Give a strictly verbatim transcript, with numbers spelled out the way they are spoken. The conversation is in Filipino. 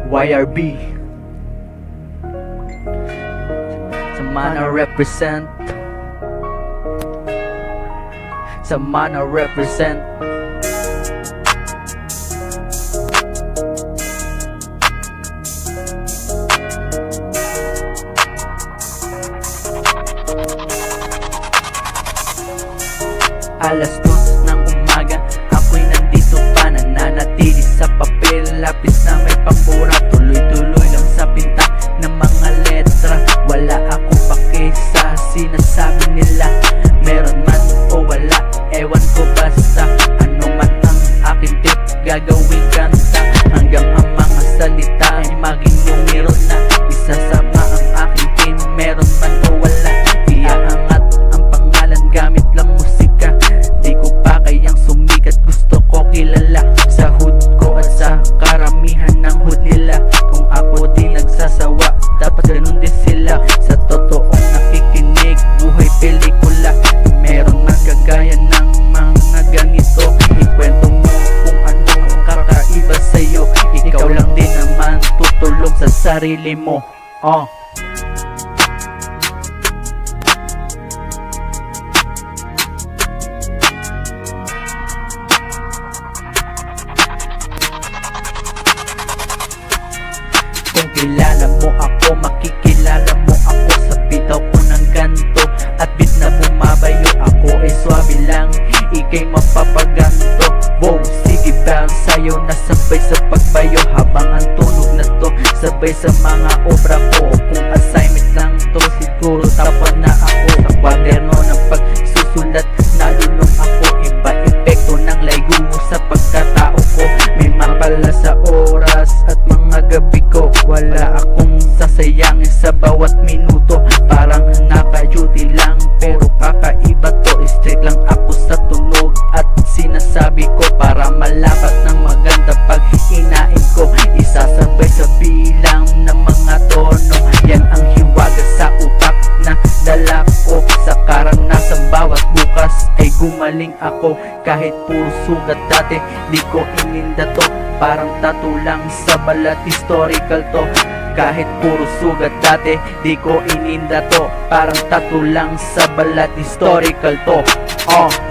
Y R B Samana represent Samana represent Alas dos ng umaga, ako'y nandito pa, nananatili sa papel, lapis na may pambura, tuloy-tuloy lang sa pinta ng mga letra. Wala akong pake sa sinasabi nila, meron man o wala, ewan ko, basta ano man ang aking tip, gagawin kanta, hanggang ang mga salita ay maging numero na. Isasama ang aking team, meron man o wala, iaangat ang pangalan gamit lang musika. Di ko pa kayang sumikat, gusto ko kilala sa hood ko at sa karamihan ng hood nila. Kung ako di nagsasawa, dapat ganun din sila. Sa totoong nakikinig, buhay pelikula, meron man kagaya ng mga ganito. Ikwento mo kung ano ang kakaiba sa'yo, ikaw lang din naman tutulong sa sarili mo. Oh. Kung kilala mo ako, makikilala mo ako sa bitaw ko ng ganto. At bit na bumabayo, ako ay swabe lang, ikay mapapaganto. Wow, sige ba ang sayo na sabay sa pagbayo, habang ang tunog na to sabay sa mga obra ko. Kung assignment lang to, siguro tapan na ako. Sa kwaderno ng pagsusulat, nalulong ako. Iba epekto ng laygo sa pagkatao ko. May mapala sa oras at mga gabi ko, wala akong sasayangin sa bawat minuto. Parang naka-duty lang, pero kakaiba to. Strict lang ako sa tunog at sinasabi ko, para malapat ng maganda pag hinain ko. Isasabay sa bilang ng mga tono, yan ang hiwaga sa utak na dala ko. Sa karanasan bawat bukas ay gumaling ako. Kahit puro sugat dati, di ko ininda to. Parang tattoo lang sa balat, historical to. Kahit puro sugat dati, di ko ininda to. Parang tattoo lang sa balat, historical to. Oh.